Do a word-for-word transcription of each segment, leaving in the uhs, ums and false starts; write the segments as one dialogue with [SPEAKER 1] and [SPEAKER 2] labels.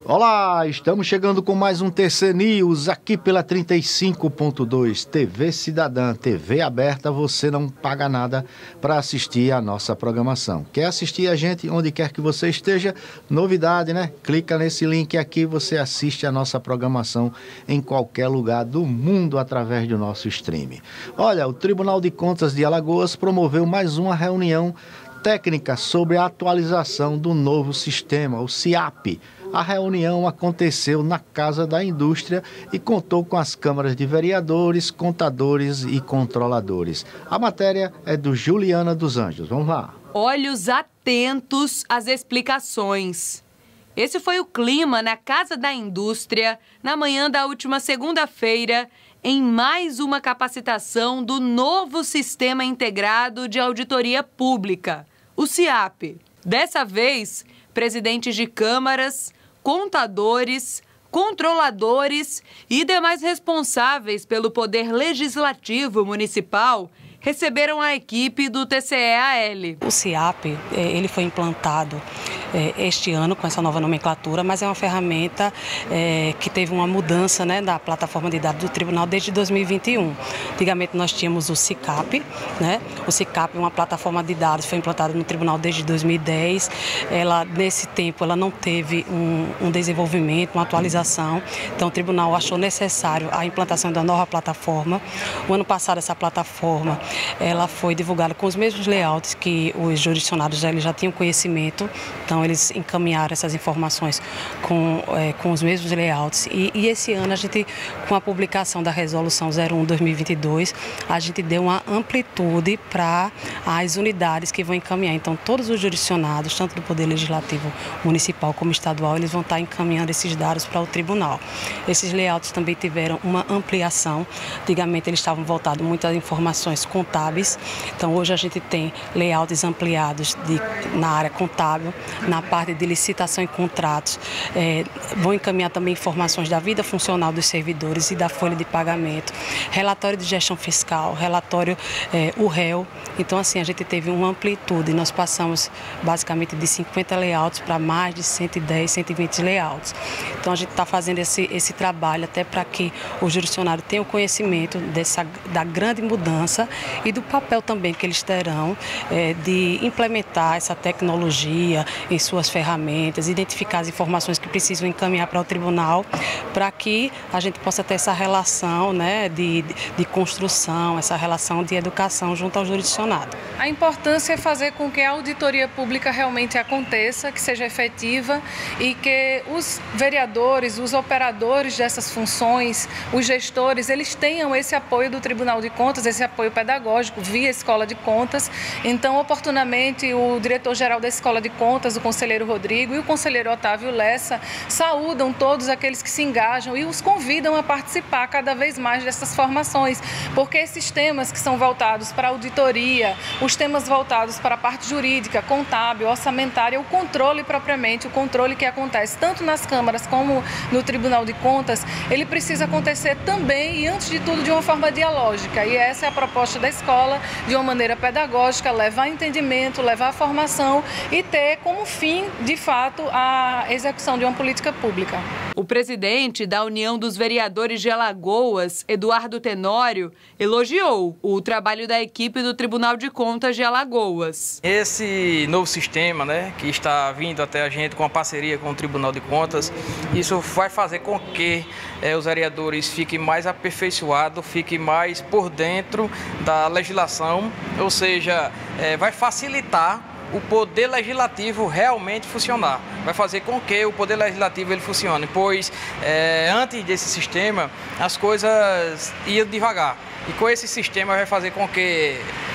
[SPEAKER 1] Olá, estamos chegando com mais um T C News aqui pela trinta e cinco ponto dois, T V Cidadã, T V aberta, você não paga nada para assistir a nossa programação. Quer assistir a gente onde quer que você esteja? Novidade, né? Clica nesse link aqui, você assiste a nossa programação em qualquer lugar do mundo através do nosso stream. Olha, o Tribunal de Contas de Alagoas promoveu mais uma reunião técnica sobre a atualização do novo sistema, o SIAP. A reunião aconteceu na Casa da Indústria e contou com as câmaras de vereadores, contadores e controladores. A matéria é do Juliana dos Anjos. Vamos lá.
[SPEAKER 2] Olhos atentos às explicações. Esse foi o clima na Casa da Indústria na manhã da última segunda-feira, em mais uma capacitação do novo Sistema Integrado de Auditoria Pública, o SIAP. Dessa vez, presidentes de câmaras, contadores, controladores e demais responsáveis pelo Poder Legislativo Municipal receberam a equipe do T C E A L.
[SPEAKER 3] O SIAP, ele foi implantado este ano com essa nova nomenclatura, mas é uma ferramenta é, que teve uma mudança, né, da plataforma de dados do Tribunal desde dois mil e vinte e um. Antigamente nós tínhamos o SICAP, né? O SICAP é uma plataforma de dados, foi implantada no Tribunal desde dois mil e dez. Ela, nesse tempo, ela não teve um, um desenvolvimento, uma atualização. Então o Tribunal achou necessário a implantação da nova plataforma. O ano passado essa plataforma ela foi divulgada com os mesmos layouts que os jurisdicionados já, eles já tinham conhecimento. Então eles encaminharam essas informações com, é, com os mesmos layouts. E, e esse ano, a gente, com a publicação da Resolução zero um barra dois mil e vinte e dois, a gente deu uma amplitude para as unidades que vão encaminhar. Então, todos os jurisdicionados, tanto do Poder Legislativo Municipal como estadual, eles vão estar encaminhando esses dados para o Tribunal. Esses layouts também tiveram uma ampliação. Antigamente, eles estavam voltados muito às informações contábeis. Então, hoje a gente tem layouts ampliados de, na área contábil, na parte de licitação e contratos, é, vão encaminhar também informações da vida funcional dos servidores e da folha de pagamento, relatório de gestão fiscal, relatório é, U R E L. Então, assim, a gente teve uma amplitude, nós passamos basicamente de cinquenta layouts para mais de cento e dez, cento e vinte layouts. Então, a gente está fazendo esse, esse trabalho até para que o jurisdicionário tenha o conhecimento dessa, da grande mudança e do papel também que eles terão é, de implementar essa tecnologia em suas ferramentas, identificar as informações que precisam encaminhar para o tribunal, para que a gente possa ter essa relação, né, de, de construção, essa relação de educação junto ao jurisdicionado.
[SPEAKER 4] A importância é fazer com que a auditoria pública realmente aconteça, que seja efetiva e que os vereadores, os operadores dessas funções, os gestores, eles tenham esse apoio do Tribunal de Contas, esse apoio pedagógico via Escola de Contas. Então, oportunamente, o diretor-geral da Escola de Contas, o conselheiro Rodrigo e o conselheiro Otávio Lessa saúdam todos aqueles que se engajam e os convidam a participar cada vez mais dessas formações, porque esses temas que são voltados para a auditoria, os temas voltados para a parte jurídica, contábil, orçamentária, o controle propriamente, o controle que acontece tanto nas câmaras como no Tribunal de Contas, ele precisa acontecer também e, antes de tudo, de uma forma dialógica. E essa é a proposta da escola, de uma maneira pedagógica, levar entendimento, levar formação e ter como fim, de fato, a execução de uma política pública.
[SPEAKER 2] O presidente da União dos Vereadores de Alagoas, Eduardo Tenório, elogiou o trabalho da equipe do Tribunal de Contas de Alagoas.
[SPEAKER 5] Esse novo sistema, né, que está vindo até a gente com a parceria com o Tribunal de Contas, isso vai fazer com que é, os vereadores fiquem mais aperfeiçoados, fiquem mais por dentro da legislação, ou seja, é, vai facilitar o poder legislativo realmente funcionar. Vai fazer com que o poder legislativo ele funcione, pois é, antes desse sistema as coisas iam devagar. E com esse sistema vai fazer com que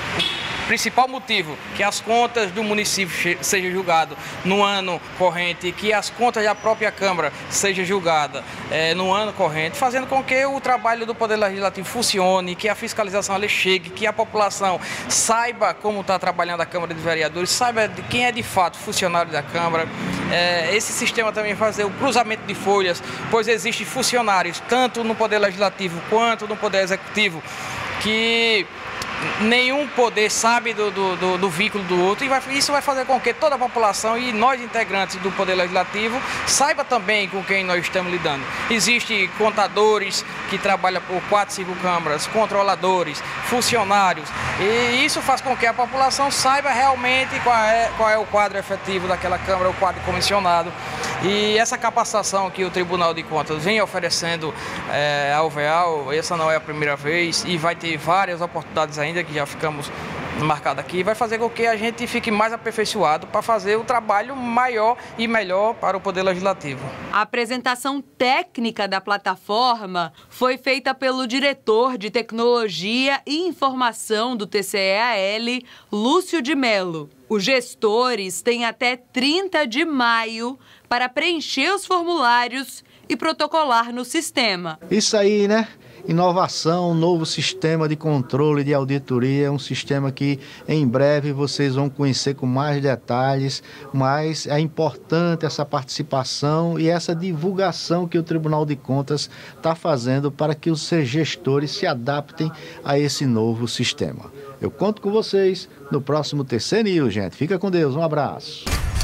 [SPEAKER 5] o principal motivo que as contas do município sejam julgadas no ano corrente e que as contas da própria Câmara sejam julgadas é, no ano corrente, fazendo com que o trabalho do Poder Legislativo funcione, que a fiscalização ali chegue, que a população saiba como está trabalhando a Câmara de Vereadores, saiba de quem é de fato funcionário da Câmara. É, esse sistema também vai fazer o cruzamento de folhas, pois existem funcionários tanto no Poder Legislativo quanto no Poder Executivo que nenhum poder sabe do, do, do, do vínculo do outro, e vai, isso vai fazer com que toda a população e nós integrantes do Poder Legislativo saiba também com quem nós estamos lidando. Existem contadores que trabalham por quatro, cinco câmaras, controladores, funcionários, e isso faz com que a população saiba realmente qual é, qual é o quadro efetivo daquela Câmara, o quadro comissionado. E essa capacitação que o Tribunal de Contas vem oferecendo é, ao V E A L, essa não é a primeira vez, e vai ter várias oportunidades ainda que já ficamos marcadas aqui, vai fazer com que a gente fique mais aperfeiçoado para fazer o trabalho maior e melhor para o Poder Legislativo.
[SPEAKER 2] A apresentação técnica da plataforma foi feita pelo diretor de Tecnologia e Informação do T C E A L, Lúcio de Mello. Os gestores têm até trinta de maio para preencher os formulários e protocolar no sistema.
[SPEAKER 1] Isso aí, né? Inovação, novo sistema de controle de auditoria, um sistema que em breve vocês vão conhecer com mais detalhes, mas é importante essa participação e essa divulgação que o Tribunal de Contas está fazendo para que os seus gestores se adaptem a esse novo sistema. Eu conto com vocês no próximo T C News, gente. Fica com Deus, um abraço.